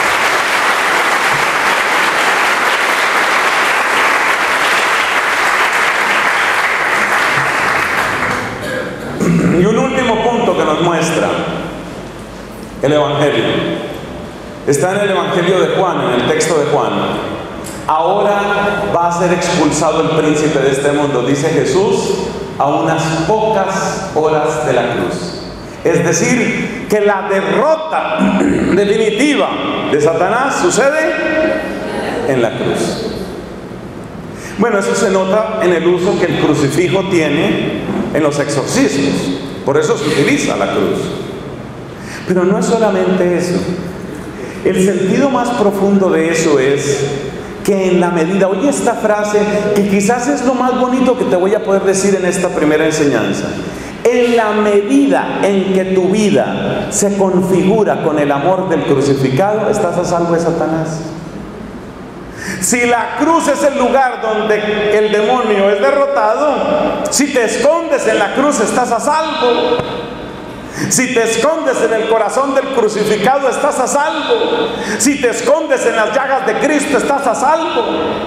A: Jesús? Y un último punto que nos muestra el Evangelio. Está en el Evangelio de Juan, en el texto de Juan. Ahora va a ser expulsado el príncipe de este mundo, dice Jesús, a unas pocas horas de la cruz. Es decir, que la derrota definitiva de Satanás sucede en la cruz. Bueno, eso se nota en el uso que el crucifijo tiene en los exorcismos. Por eso se utiliza la cruz. Pero no es solamente eso. El sentido más profundo de eso es que en la medida, oye esta frase, que quizás es lo más bonito que te voy a poder decir en esta primera enseñanza. En la medida en que tu vida se configura con el amor del crucificado, estás a salvo de Satanás. Si la cruz es el lugar donde el demonio es derrotado, si te escondes en la cruz estás a salvo. Si te escondes en el corazón del crucificado estás a salvo. Si te escondes en las llagas de Cristo estás a salvo.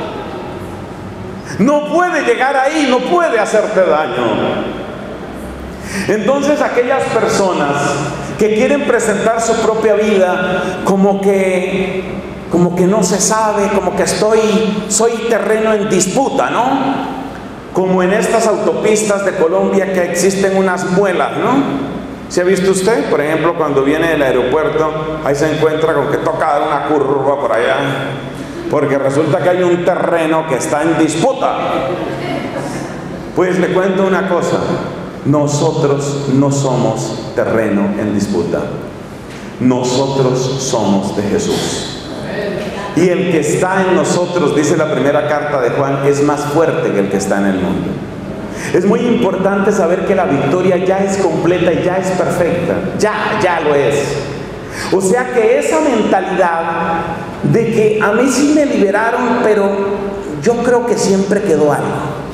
A: No puede llegar ahí, no puede hacerte daño. Entonces aquellas personas que quieren presentar su propia vida como que no se sabe, como que soy terreno en disputa, ¿no? Como en estas autopistas de Colombia que existen unas muelas, ¿no? ¿Se ha visto usted? Por ejemplo, cuando viene del aeropuerto, ahí se encuentra con que toca dar una curva por allá, porque resulta que hay un terreno que está en disputa. Pues le cuento una cosa, nosotros no somos terreno en disputa. Nosotros somos de Jesús. Y el que está en nosotros, dice la primera carta de Juan, es más fuerte que el que está en el mundo. Es muy importante saber que la victoria ya es completa y ya es perfecta. Ya lo es. O sea que esa mentalidad de que a mí sí me liberaron, pero yo creo que siempre quedó algo.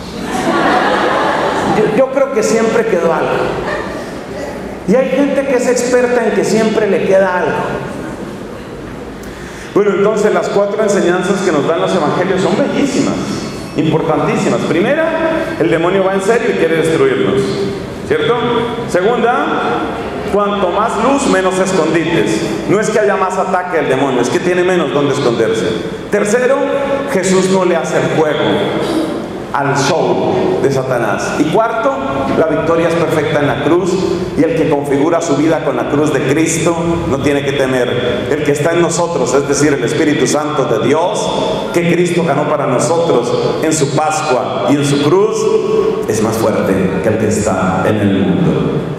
A: Yo creo que siempre quedó algo. Y hay gente que es experta en que siempre le queda algo. Bueno, entonces las 4 enseñanzas que nos dan los evangelios son bellísimas, importantísimas. Primera, el demonio va en serio y quiere destruirnos, ¿cierto? Segunda, cuanto más luz, menos escondites. No es que haya más ataque al demonio, es que tiene menos donde esconderse. Tercero, Jesús no le hace el juego al show de Satanás. Y cuarto, la victoria es perfecta en la cruz, y el que configura su vida con la cruz de Cristo no tiene que temer. El que está en nosotros, es decir, el Espíritu Santo de Dios, que Cristo ganó para nosotros en su Pascua y en su cruz, es más fuerte que el que está en el mundo.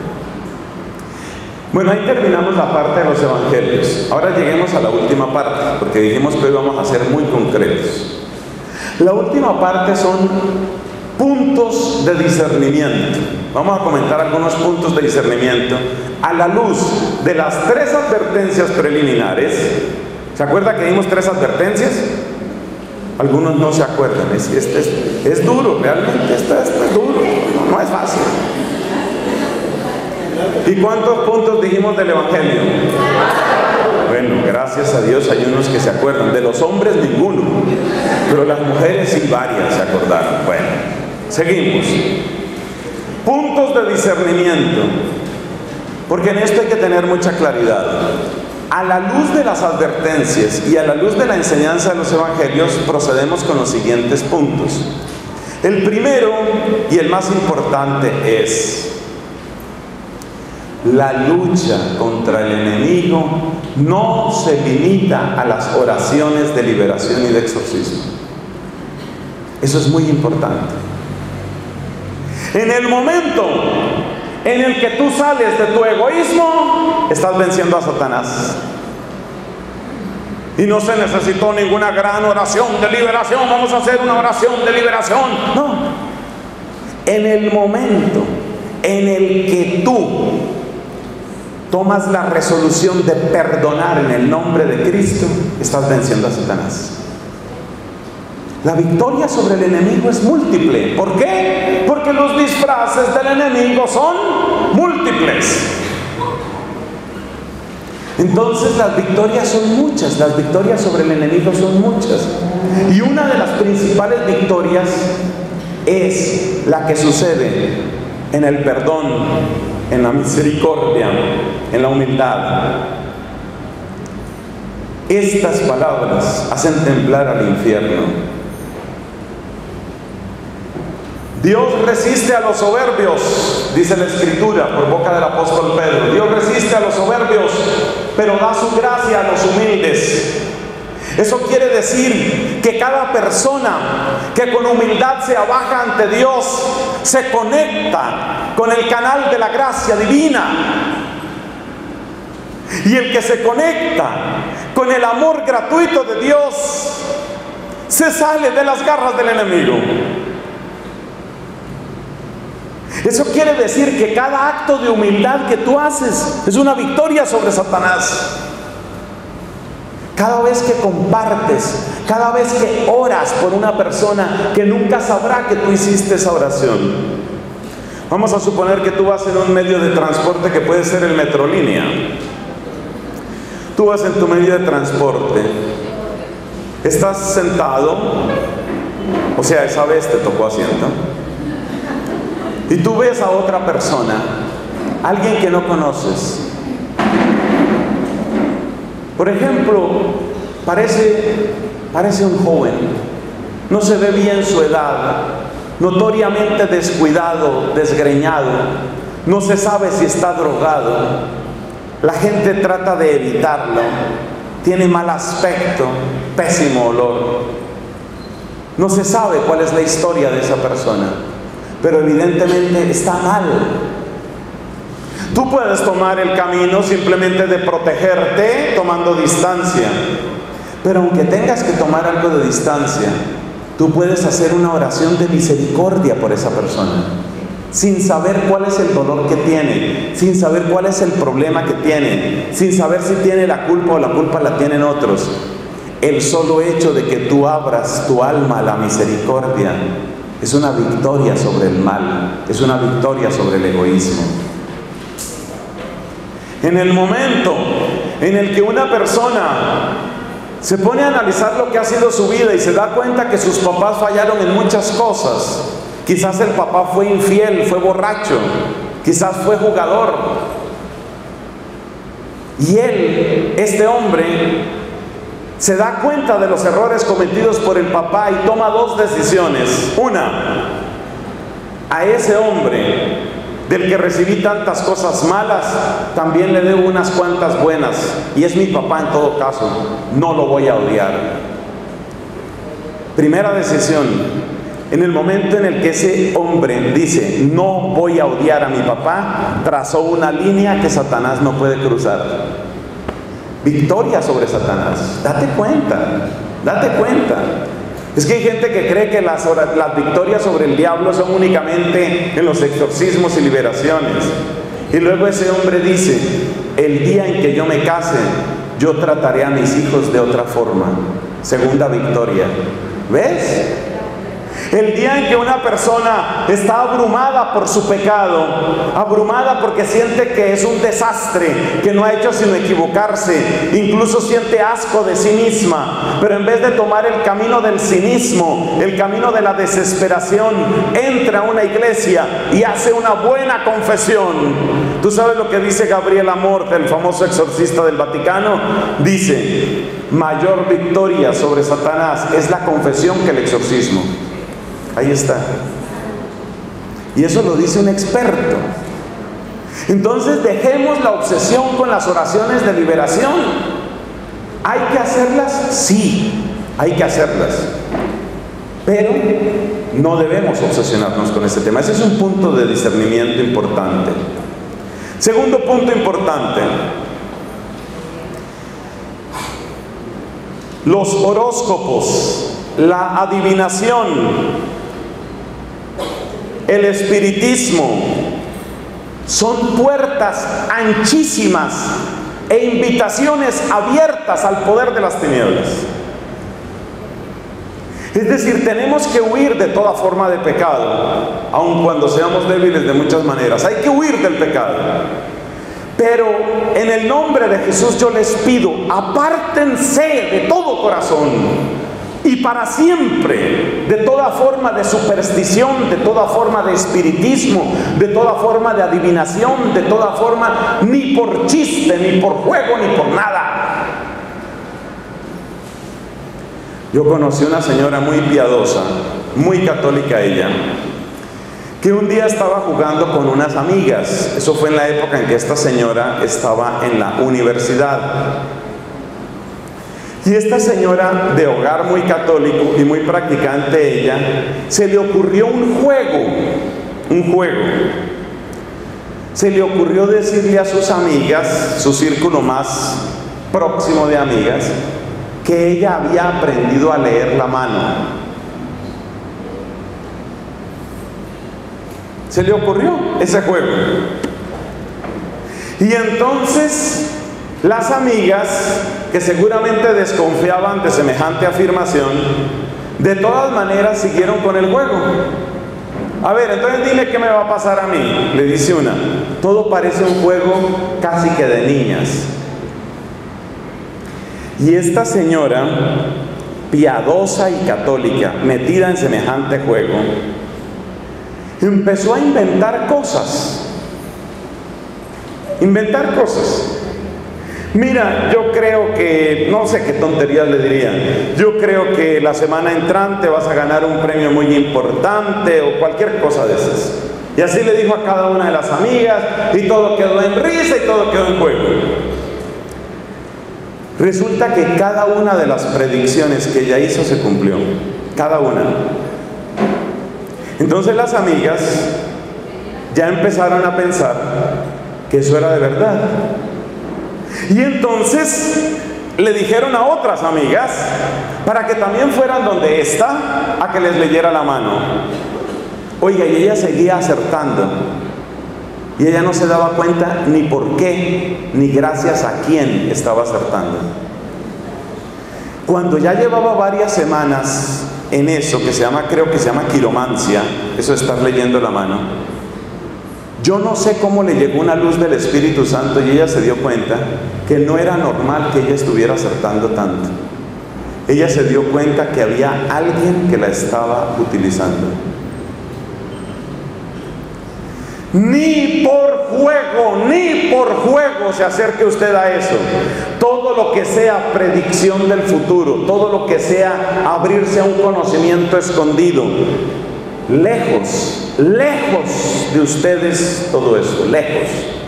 A: Bueno, ahí terminamos la parte de los evangelios. Ahora lleguemos a la última parte, porque dijimos que hoy vamos a ser muy concretos. La última parte son puntos de discernimiento. Vamos a comentar algunos puntos de discernimiento a la luz de las 3 advertencias preliminares. ¿Se acuerda que dimos 3 advertencias? Algunos no se acuerdan. Es duro, realmente esto es duro, no es fácil. ¿Y cuántos puntos dijimos del evangelio? Bueno, gracias a Dios hay unos que se acuerdan. De los hombres ninguno, pero las mujeres sí varias se acordaron. Bueno, seguimos. Puntos de discernimiento, porque en esto hay que tener mucha claridad. A la luz de las advertencias y a la luz de la enseñanza de los evangelios, procedemos con los siguientes puntos. El primero y el más importante es: La lucha contra el enemigo no se limita a las oraciones de liberación y de exorcismo. Eso es muy importante. En el momento en el que tú sales de tu egoísmo, estás venciendo a Satanás. Y no se necesitó ninguna gran oración de liberación. Vamos a hacer una oración de liberación. No. En el momento en el que tú tomas la resolución de perdonar en el nombre de Cristo, estás venciendo a Satanás. La victoria sobre el enemigo es múltiple. ¿Por qué? Porque los disfraces del enemigo son múltiples. Entonces las victorias son muchas, las victorias sobre el enemigo son muchas. Y una de las principales victorias es la que sucede en el perdón, en la misericordia, en la humildad. Estas palabras hacen temblar al infierno. Dios resiste a los soberbios, dice la Escritura por boca del apóstol Pedro. Dios resiste a los soberbios, pero da su gracia a los humildes. Eso quiere decir que cada persona que con humildad se abaja ante Dios, se conecta con el canal de la gracia divina. Y el que se conecta con el amor gratuito de Dios, se sale de las garras del enemigo. Eso quiere decir que cada acto de humildad que tú haces es una victoria sobre Satanás. Cada vez que compartes, cada vez que oras por una persona que nunca sabrá que tú hiciste esa oración. Vamos a suponer que tú vas en un medio de transporte que puede ser el Metrolínea. Tú vas en tu medio de transporte, estás sentado, o sea, esa vez te tocó asiento, y tú ves a otra persona, alguien que no conoces. Por ejemplo, parece un joven, no se ve bien su edad, notoriamente descuidado, desgreñado, no se sabe si está drogado, la gente trata de evitarlo, tiene mal aspecto, pésimo olor, no se sabe cuál es la historia de esa persona, pero evidentemente está mal. Tú puedes tomar el camino simplemente de protegerte tomando distancia, pero aunque tengas que tomar algo de distancia, tú puedes hacer una oración de misericordia por esa persona, sin saber cuál es el dolor que tiene, sin saber cuál es el problema que tiene, sin saber si tiene la culpa o la culpa la tienen otros. El solo hecho de que tú abras tu alma a la misericordia es una victoria sobre el mal, es una victoria sobre el egoísmo. En el momento en el que una persona se pone a analizar lo que ha sido su vida y se da cuenta que sus papás fallaron en muchas cosas, quizás el papá fue infiel, fue borracho, quizás fue jugador, y él, este hombre, se da cuenta de los errores cometidos por el papá y toma dos decisiones. Una, a ese hombre del que recibí tantas cosas malas, también le debo unas cuantas buenas, y es mi papá en todo caso, no lo voy a odiar. Primera decisión, en el momento en el que ese hombre dice, no voy a odiar a mi papá, trazó una línea que Satanás no puede cruzar. Victoria sobre Satanás. Date cuenta, date cuenta. Es que hay gente que cree que las victorias sobre el diablo son únicamente en los exorcismos y liberaciones. Y luego ese hombre dice, el día en que yo me case, yo trataré a mis hijos de otra forma. Segunda victoria. ¿Ves? El día en que una persona está abrumada por su pecado, abrumada porque siente que es un desastre, que no ha hecho sino equivocarse, incluso siente asco de sí misma, pero en vez de tomar el camino del cinismo, el camino de la desesperación, entra a una iglesia y hace una buena confesión. ¿Tú sabes lo que dice Gabriel Amorth, el famoso exorcista del Vaticano? Dice, mayor victoria sobre Satanás es la confesión que el exorcismo. Ahí está. Y eso lo dice un experto. Entonces dejemos la obsesión con las oraciones de liberación. ¿Hay que hacerlas? Sí, hay que hacerlas. Pero no debemos obsesionarnos con este tema. Ese es un punto de discernimiento importante. Segundo punto importante: los horóscopos, la adivinación, el espiritismo son puertas anchísimas e invitaciones abiertas al poder de las tinieblas. Es decir, tenemos que huir de toda forma de pecado, aun cuando seamos débiles de muchas maneras. Hay que huir del pecado. Pero en el nombre de Jesús yo les pido, apártense de todo corazón y para siempre de toda forma de superstición, de toda forma de espiritismo, de toda forma de adivinación, de toda forma, ni por chiste, ni por juego, ni por nada. Yo conocí una señora muy piadosa, muy católica ella, que un día estaba jugando con unas amigas. Eso fue en la época en que esta señora estaba en la universidad. Y esta señora, de hogar muy católico y muy practicante ella, se le ocurrió un juego. Se le ocurrió decirle a sus amigas, su círculo más próximo de amigas, que ella había aprendido a leer la mano. Se le ocurrió ese juego. Y entonces las amigas, que seguramente desconfiaban de semejante afirmación, de todas maneras siguieron con el juego. A ver, entonces dime qué me va a pasar a mí, le dice una. Todo parece un juego casi que de niñas. Y esta señora, piadosa y católica, metida en semejante juego, empezó a inventar cosas. Mira, yo creo que, no sé qué tonterías le dirían, yo creo que la semana entrante vas a ganar un premio muy importante o cualquier cosa de esas. Y así le dijo a cada una de las amigas, y todo quedó en risa y todo quedó en juego. Resulta que cada una de las predicciones que ella hizo se cumplió, cada una. Entonces las amigas ya empezaron a pensar que eso era de verdad. Y entonces le dijeron a otras amigas para que también fueran donde esta a que les leyera la mano. Oiga, y ella seguía acertando. Y ella no se daba cuenta ni por qué, ni gracias a quién estaba acertando. Cuando ya llevaba varias semanas en eso, que se llama, creo que se llama quiromancia, eso de estar leyendo la mano, yo no sé cómo le llegó una luz del Espíritu Santo y ella se dio cuenta que no era normal que ella estuviera acertando tanto. Ella se dio cuenta que había alguien que la estaba utilizando. Ni por juego se acerque usted a eso. Todo lo que sea predicción del futuro, todo lo que sea abrirse a un conocimiento escondido, lejos de ustedes todo eso, lejos.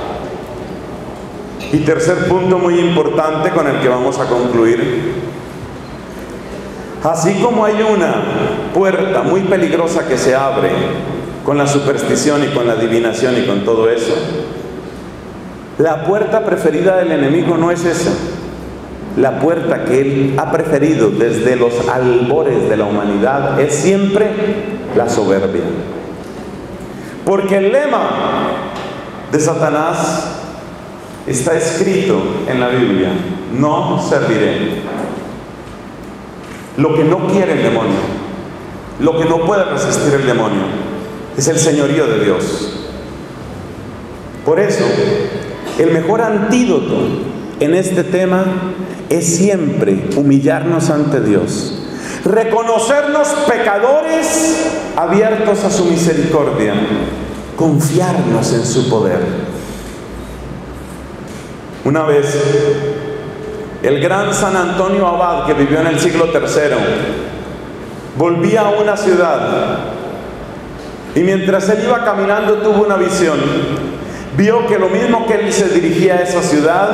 A: Y tercer punto muy importante con el que vamos a concluir: así como hay una puerta muy peligrosa que se abre con la superstición y con la adivinación y con todo eso, la puerta preferida del enemigo no es esa. La puerta que él ha preferido desde los albores de la humanidad es siempre la soberbia. Porque el lema de Satanás está escrito en la Biblia: no serviré. Lo que no quiere el demonio, lo que no puede resistir el demonio, es el señorío de Dios. Por eso, el mejor antídoto en este tema es siempre humillarnos ante Dios, reconocernos pecadores abiertos a su misericordia, confiarnos en su poder. Una vez, el gran San Antonio Abad, que vivió en el siglo III, volvía a una ciudad y mientras él iba caminando tuvo una visión vio que lo mismo que él se dirigía a esa ciudad,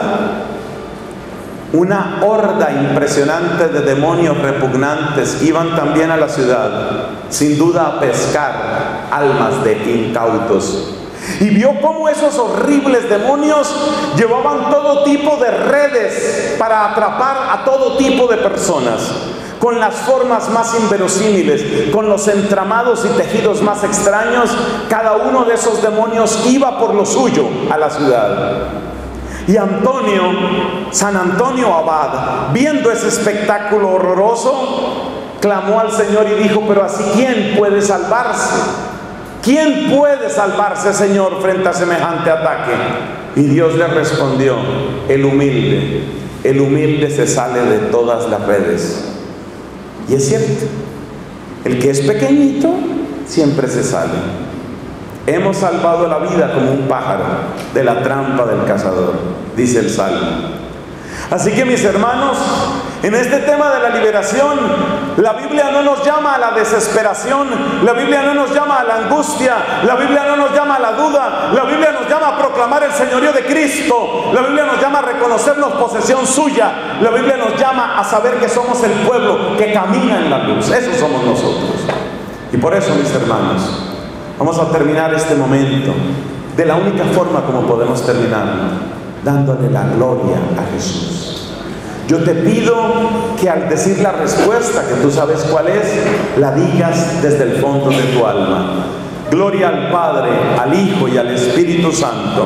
A: una horda impresionante de demonios repugnantes iban también a la ciudad, sin duda a pescar almas de incautos. Y vio cómo esos horribles demonios llevaban todo tipo de redes para atrapar a todo tipo de personas, con las formas más inverosímiles, con los entramados y tejidos más extraños. Cada uno de esos demonios iba por lo suyo a la ciudad. Y San Antonio Abad, viendo ese espectáculo horroroso, clamó al Señor y dijo: pero así, ¿quién puede salvarse? ¿Quién puede salvarse, Señor, frente a semejante ataque? Y Dios le respondió: el humilde se sale de todas las redes. Y es cierto, el que es pequeñito siempre se sale. Hemos salvado la vida como un pájaro de la trampa del cazador, dice el Salmo. Así que, mis hermanos, en este tema de la liberación, la Biblia no nos llama a la desesperación, la Biblia no nos llama a la angustia, la Biblia no nos llama a la duda, la Biblia nos llama a proclamar el señorío de Cristo, la Biblia nos llama a reconocernos posesión suya, la Biblia nos llama a saber que somos el pueblo que camina en la luz. Eso somos nosotros. Y por eso, mis hermanos, vamos a terminar este momento de la única forma como podemos terminarlo: dándole la gloria a Jesús. Yo te pido que al decir la respuesta, que tú sabes cuál es, la digas desde el fondo de tu alma. Gloria al Padre, al Hijo y al Espíritu Santo.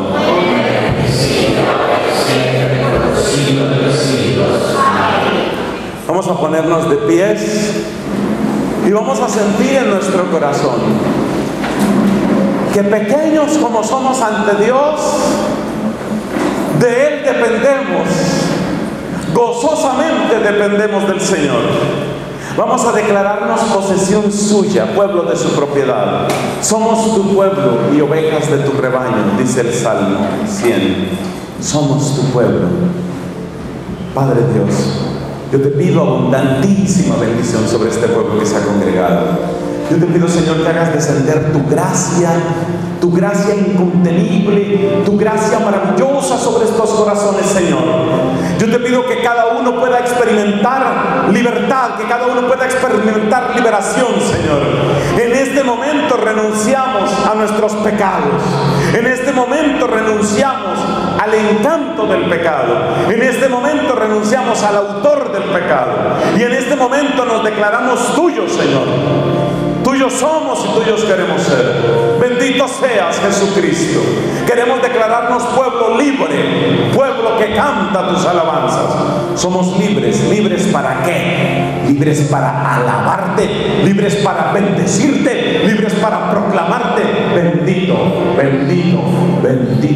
A: Vamos a ponernos de pies y vamos a sentir en nuestro corazón que, pequeños como somos ante Dios, de Él dependemos, gozosamente dependemos del Señor. Vamos a declararnos posesión suya, pueblo de su propiedad. Somos tu pueblo y ovejas de tu rebaño, dice el Salmo 100. Somos tu pueblo. Padre Dios, yo te pido abundantísima bendición sobre este pueblo que se ha congregado. Yo te pido, Señor, que hagas descender tu gracia incontenible, tu gracia maravillosa sobre estos corazones, Señor. Yo te pido que cada uno pueda experimentar libertad, que cada uno pueda experimentar liberación, Señor. En este momento renunciamos a nuestros pecados. En este momento renunciamos al encanto del pecado. En este momento renunciamos al autor del pecado. Y en este momento nos declaramos tuyos, Señor. Tuyos somos y tuyos queremos ser. Bendito seas, Jesucristo. Queremos declararnos pueblo libre, pueblo que canta tus alabanzas. Somos libres. ¿Libres para qué? Libres para alabarte, libres para bendecirte, libres para proclamarte. Bendito, bendito, bendito